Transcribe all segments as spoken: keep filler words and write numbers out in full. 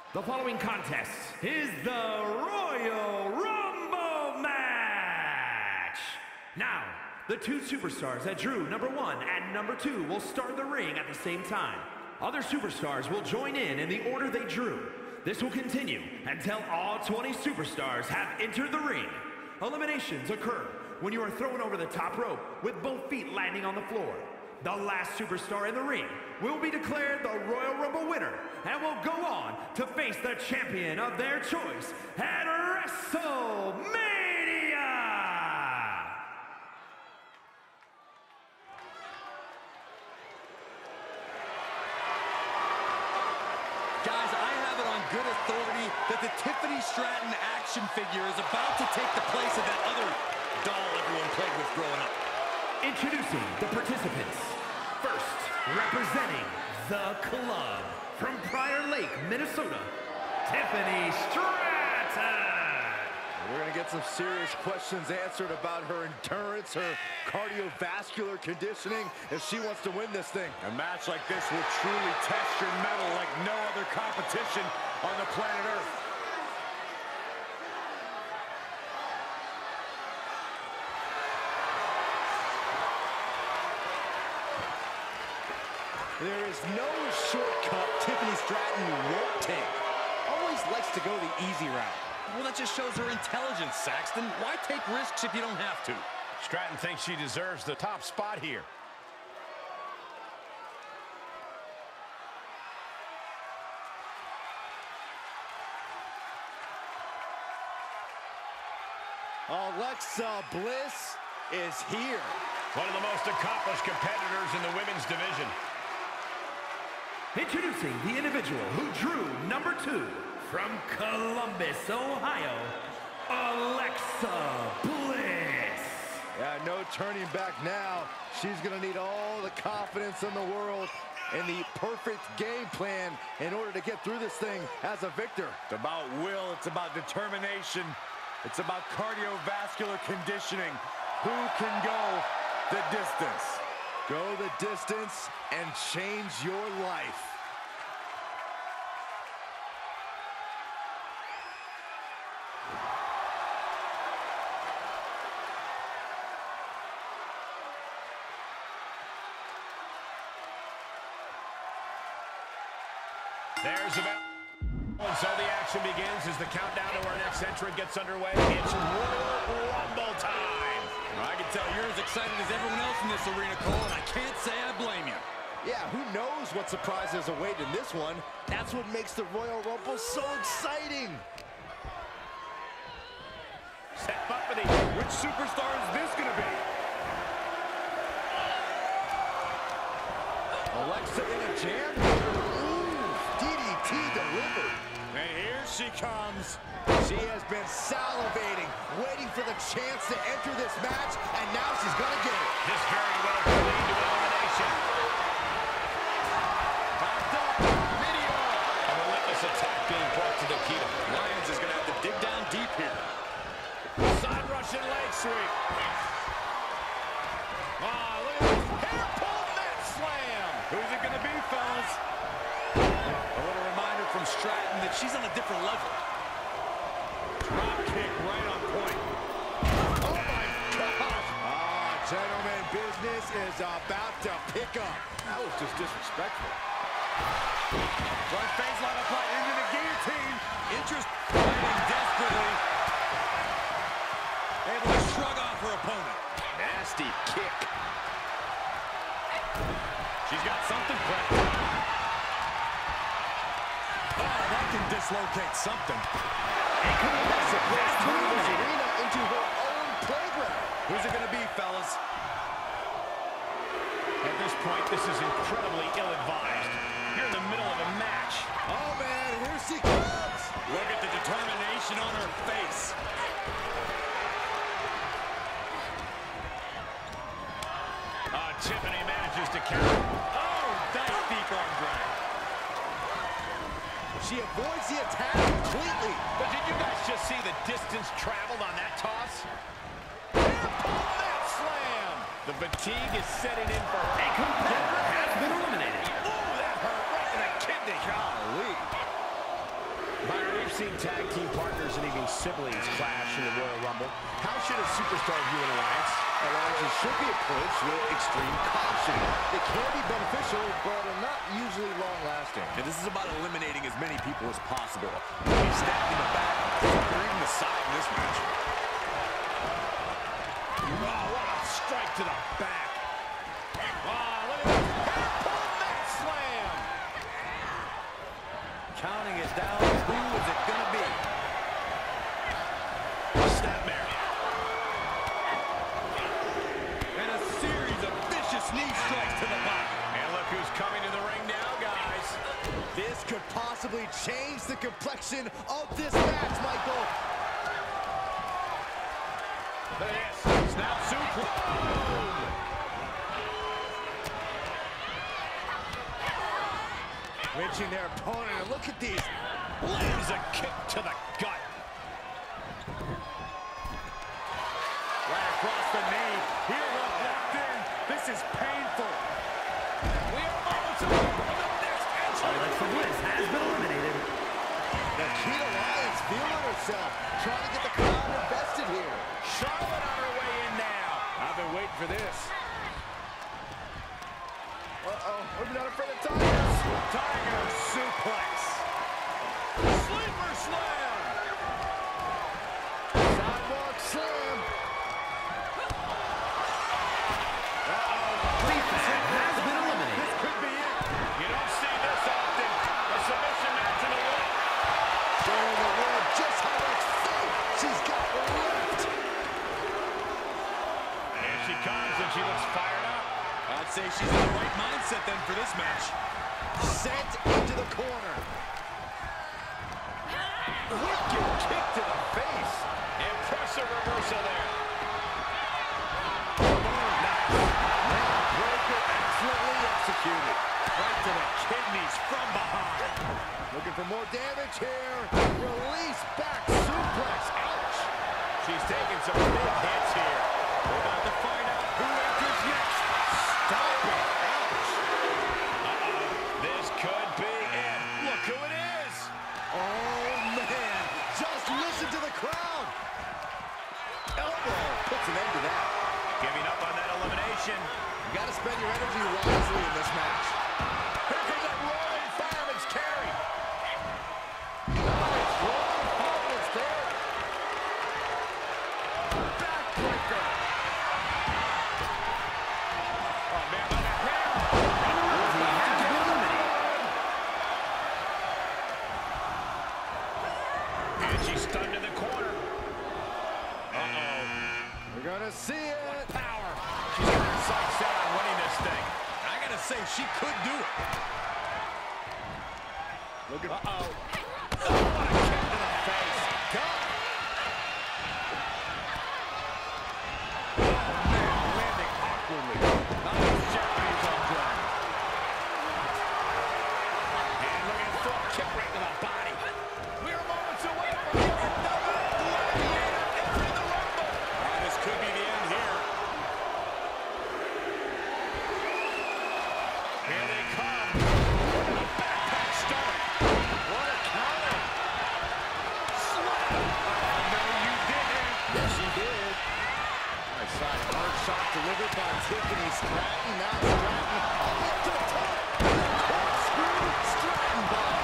The following contest is the Royal Rumble match. Now, the two superstars that drew number one and number two will start the ring at the same time. Other superstars will join in in the order they drew. This will continue until all twenty superstars have entered the ring. Eliminations occur when you are thrown over the top rope with both feet landing on the floor. The last superstar in the ring will be declared the Royal Rumble winner and will go on to face the champion of their choice at WrestleMania! Guys, I have it on good authority that the Tiffany Stratton action figure is about to take the place of that other doll everyone played with growing up. Introducing the participants. First, representing the club from Prior Lake, Minnesota, Tiffany Stratton. We're going to get some serious questions answered about her endurance, her cardiovascular conditioning, if she wants to win this thing. A match like this will truly test your mettle like no other competition on the planet Earth. There is no shortcut Tiffany Stratton won't take. Always likes to go the easy route. Well, that just shows her intelligence, Saxton. Why take risks if you don't have to? Stratton thinks she deserves the top spot here. Alexa Bliss is here. One of the most accomplished competitors in the women's division. Introducing the individual who drew number two from Columbus, Ohio, Alexa Bliss. Yeah, no turning back now. She's going to need all the confidence in the world and the perfect game plan in order to get through this thing as a victor. It's about will, it's about determination, it's about cardiovascular conditioning. Who can go the distance? Go the distance and change your life. There's about... And so the action begins as the countdown to our next entrant gets underway. It's Royal Rumble time. I can tell you're as excited as everyone else in this arena, Cole, and I can't say I blame you. Yeah, who knows what surprises await in this one? That's what makes the Royal Rumble so exciting. Set Buffety. Which superstar is this going to be? Alexa in a jam. Ooh, D D T delivered. And here she comes. She has been salivating, waiting for the chance to enter this match, and now she's going to get it. This very well could lead to elimination. Popped up. Video. A relentless attack being brought to Nikita. Lyons is going to have to dig down deep here. Side Russian leg sweep. Ah, look at this. Hair pull net slam. Who's it going to be, fellas? A little reminder from Stratton that she's on a different level. Drop kick right on point. Oh, my gosh. Ah, gentlemen, business is about to pick up. That was just disrespectful. Front face line applied into the guillotine. Interest fighting desperately. Able to shrug off her opponent. Nasty kick. She's got something prepped. Oh, that can dislocate something. Supposed to turn this arena into her own playground. Who's it going to be, fellas? At this point, this is incredibly ill-advised. You're in the middle of a match. Oh, man, here she comes. Look at the determination on her face. Uh, Tiffany manages to counter. Oh, nice deep arm drag. She avoids the attack completely. But did you guys just see the distance traveled on that toss? That slam! The fatigue is setting in for her. A competitor has been eliminated. Ooh, that hurt right in the kidney. Golly. seen tag team partners and even siblings clash in the Royal Rumble. How should a superstar view an alliance? Alliances should be approached with extreme caution. They can be beneficial, but are not usually long-lasting. And this is about eliminating as many people as possible. He's stabbed in the back, or even the side in this match. Oh, what a strike to the back. Oh, look at this. Hairpin neck slam. Counting it down. Who is it going to be? Snapmare. And a series of vicious knee strikes to the body. And look who's coming to the ring now, guys. This could possibly change the complexion of this match, Michael. Look at this. Snap suplex. Wrenching their opponent, and look at these. Lands a kick to the gut. Right across the knee. Heel hook locked in. This is painful. We are moments away from the next entrance. Alexa Bliss has been eliminated. Nikita Lyons feeling herself, trying to get the crowd invested here. Charlotte on her way in now. I've been waiting for this. Uh-oh, we're not afraid of tigers. Tiger suplex. Sleeper slam. Sidewalk slam. Lisa has been eliminated. This could be it. You don't see this often. A submission match in a win. Showing the world just how much faith she's got left. Here she comes, and she looks fired up. I'd say she's in the right mindset then for this match. Sent into the corner. Wicked kick to the face. Impressive reversal there. Breaker excellently executed. Right to the kidneys from behind. Looking for more damage here. Release back suplex. Ouch. She's taking some big hits here. We're about to find out who enters next. Stop it. Ouch. Uh-oh. This could be it. Look who it is. Oh, man. Just listen to the crowd. Elbow puts an end to that. Giving up on that elimination. You got to spend your energy wisely in this match. Here comes that roaring fireman's carry. Nice. Rolling fireman's carry. Backbreaker. Oh, man, look at him. Rousey has been eliminated. And she's stunned in the corner. Uh-oh. We're going to see it. Power. She's got her sights set on winning this thing. I gotta say, she could do it. Look at. Uh-oh. Oh, what a kick to the face. Come. Oh, man, landing awkwardly. Nice Japanese on ground. And look at foot kick right to the body. We are moments away from the Gladiator entering the Rumble. Oh, this could be the end here. Here they come. A backpack start. What a counter. Slap. Oh, no, you didn't. Yes, she did. Nice side hard shot delivered by Tiffany Stratton. Now Stratton up to the top. Corkscrew Stratton bomb.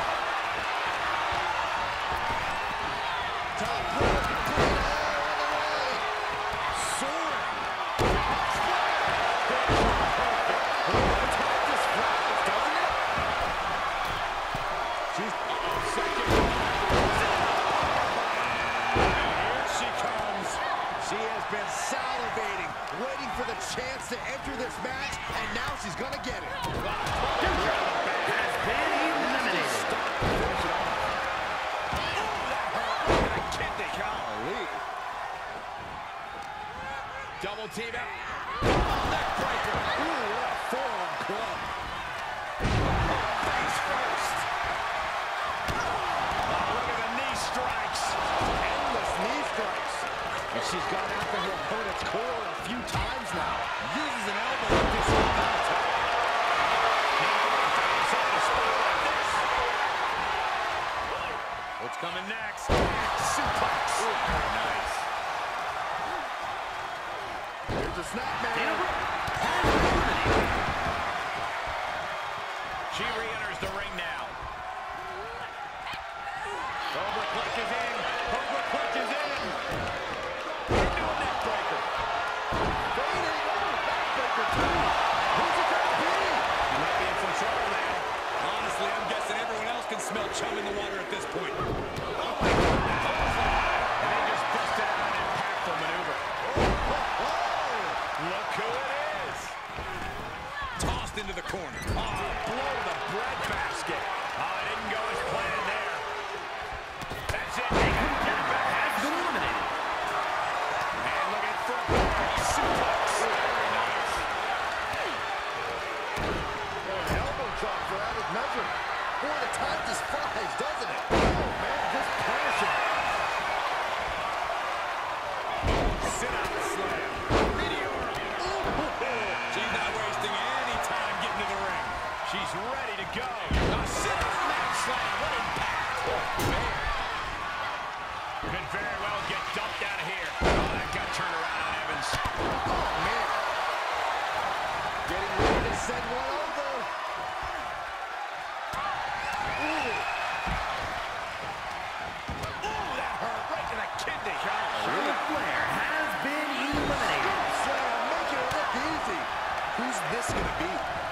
Top rope. Put it all on the way. Soaring. Attack this flies, doesn't it? She's Uh-oh, second. Here she comes. She has been salivating, waiting for the chance to enter this match, and now she's gonna get it. Has been eliminated. Golly. Double team out. Neck breaker. Ooh, what a forearm club. Face first. Oh, look at the knee strikes. Endless knee strikes. And she's gone after her opponent's core a few times now. Uses an elbow to disrupt the attack. Now, inside a spot like this. What's coming next? Here's a snap, man. Dana Brooke has been eliminated. She re-enters the ring now. Cobra clutch is in. Cobra clutch is in. Into a neck breaker. Fading. Oh, backbreaker too. Who's it going to be? You might be in some trouble now. Honestly, I'm guessing everyone else can smell chum in the water at this point. Oh my God. And they just busted out an impactful maneuver. Look who it is. Tossed into the corner. Oh, blow to the breadbasket. Oh, it didn't go as planned there. That's it. Jennifer has been eliminated. And look at front. Suplex. Very nice. Oh, an elbow drop for added measure. Boy, the time just flies, doesn't it? Oh, man, just punishing. Sit out slam. Meteora. She's not wasting any time getting to the ring. She's ready to go. A sit out mat slam. What impact. Man. Could very well get dumped out of here. Oh, that got turned around on Evans. Oh, man. Getting ready to send one over. Ooh. Ooh, that hurt right to the kidney. Charlotte Flair has been eliminated. Slam, making it look easy. Who's this going to be?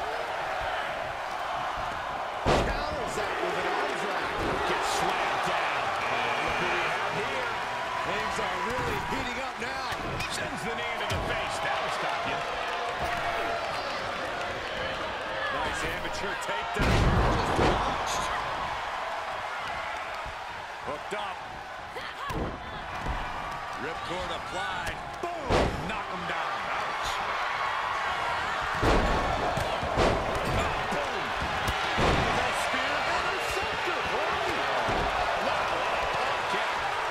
Counters that with an arm drag. Gets slammed down. Look who we have here. Things are really heating up now. Sends the knee into the face. That'll stop you. Nice amateur takedown. Just launched. Hooked up. Ripcord applied. Boom! Knock him down. Ouch. Oh, boom. That spear. Interceptor. Wow, what a pump kick.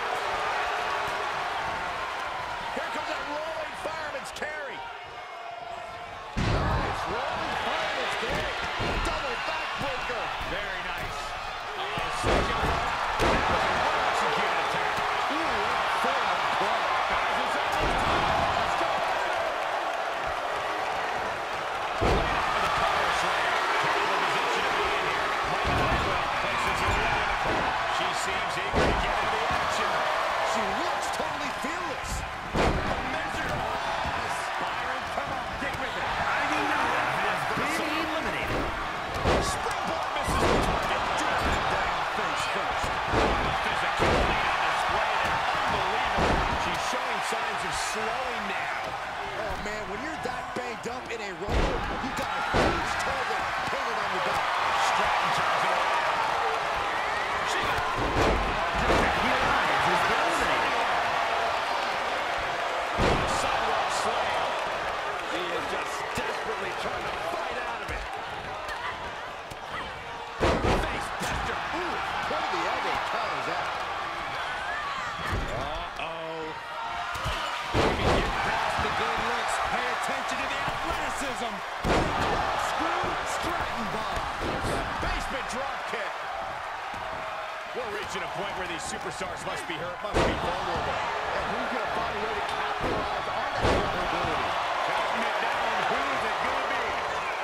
Here comes that rolling fireman's carry. Nice. Rolling fireman's carry. Double backbreaker. Very nice. Uh, second one. That was a well-executed attack. Ooh, forward play. Guys, it's almost time. Let's go. Right off of the power slam. Kind of a position to be in here. Michael Bradway places her leg in the corner. She seems eager to get into the action. She looks totally fearless. A measure. Byron, come on, get with it. Ivy Nile has been eliminated. Springboard misses the target. Driving down face first. The physicality on display there. Unbelievable. She's showing signs of slowing now. Oh, man, when you're that banged up in a rumble, you got a huge target hanging on your back. Stratton turns it around. She Becky Lyons has been eliminated. sidewalk slam. She is just desperately trying to fight out of it. Face buster. Ooh, what the elbow counters that? Uh-oh. We can get past the good looks. Pay attention to the athleticism. Screw Stratton bomb. Basement drop kick. We're reaching a point where these superstars must be hurt, must be vulnerable. And who's going to find a way to capitalize on that vulnerability? Counting it down. Who's it going to be?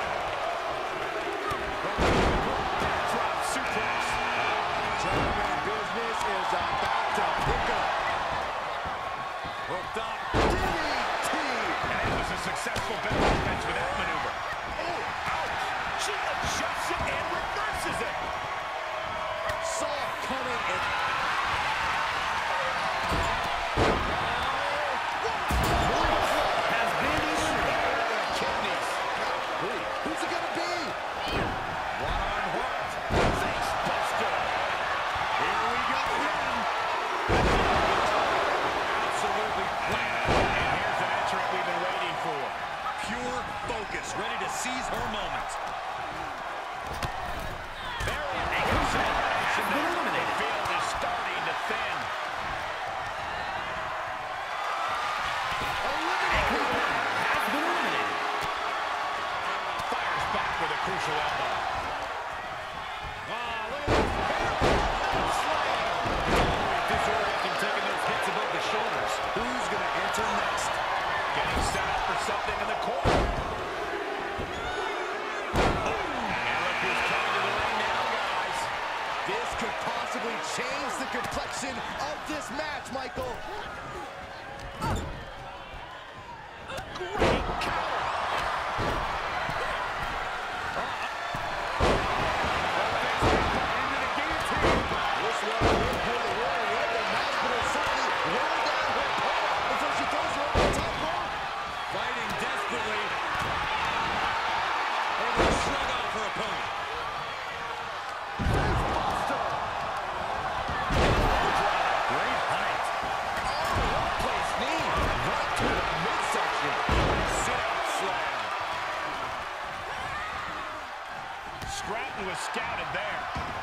Drop suplex. Gentlemen, business is about to pick up. Hooked up. D D T. And it was a successful bit of offense with that maneuver. Oh, ouch. She adjusts it and reverses it. Saw it coming and... Has been eliminated. Kidneys. Golly, who's it going to be? One on hooked. Face buster. Here we go again. Absolutely planned. And here's an entrant we've been waiting for. Pure focus, ready to seize her moment. Very impressive. Has been eliminated. The field is starting to thin. Has been eliminated. Fires back with a crucial elbow. Ah, look at this. Slam. Oh, disorienting, taking those hits above the shoulders. Who's going to enter next? Getting set up for something in the corner. And look who's coming to the ring now, guys. This could possibly change the complexion of this match, Michael. Great counter. Stratton was scouted there.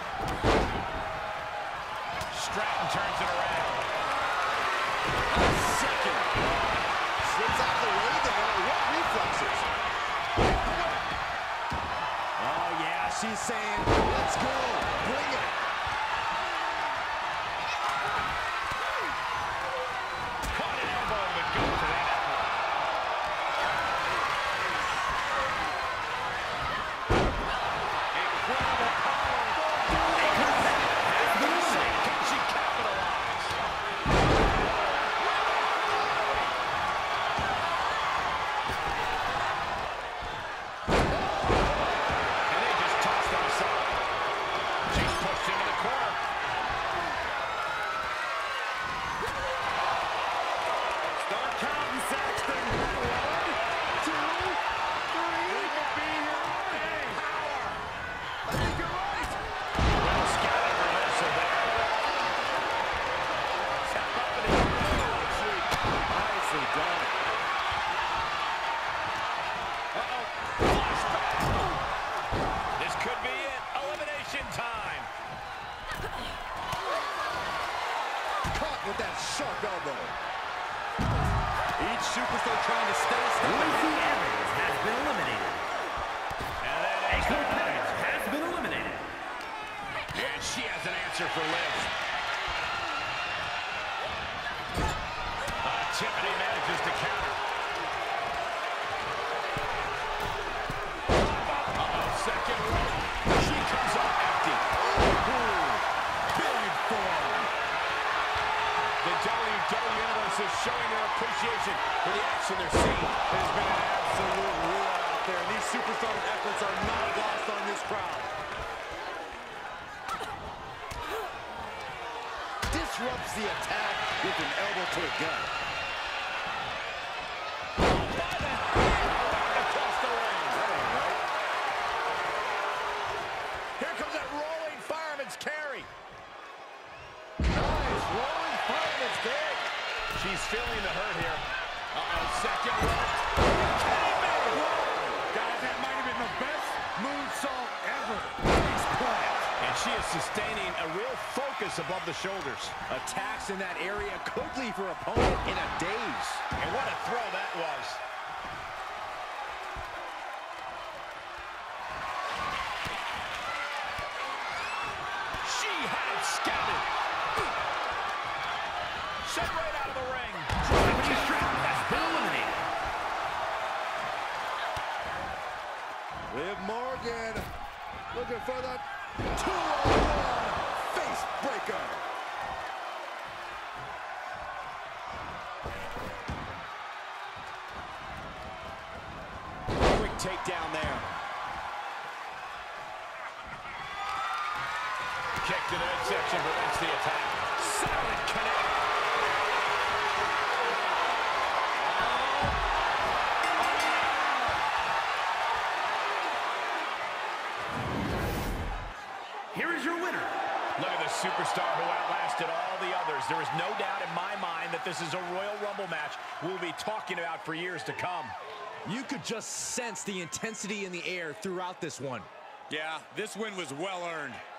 Stratton turns it around. A second. Slips out the way there. What reflexes? Oh, yeah, she's saying, let's go. Bring it. Caught an elbow and would go to that effort. With that sharp elbow. Each superstar trying to stay a step Lacey ahead. Evans has been eliminated. And then April Pettis has been eliminated. And she has an answer for Liv. Uh, Tiffany manages to counter. Uh-oh, second rope. She comes up empty. Ooh, brilliant form. The W W E Universe is showing their appreciation for the action they're seeing. There's been an absolute war out there, and these superstars' efforts are not lost on this crowd. Disrupts the attack with an elbow to the gut. By the head across the ring. That ain't right. Here comes that rolling fireman's carry. Nice rolling fireman's carry. She's feeling the hurt here. Uh-oh, second rope. Guys, that might have been the best moonsault ever. Nice plant. And she is sustaining a real focus above the shoulders. Attacks in that area could leave her opponent in a daze. And what a throw that was. She had it scouted. Sent right out of the ring. Tiffany Stratton has been eliminated. Liv Morgan looking for the two on one face breaker. Quick takedown there. Kick to the midsection prevents the attack. Solid connect. Here is your winner. Look at the superstar who outlasted all the others. There is no doubt in my mind that this is a Royal Rumble match we'll be talking about for years to come. You could just sense the intensity in the air throughout this one. Yeah, this win was well earned.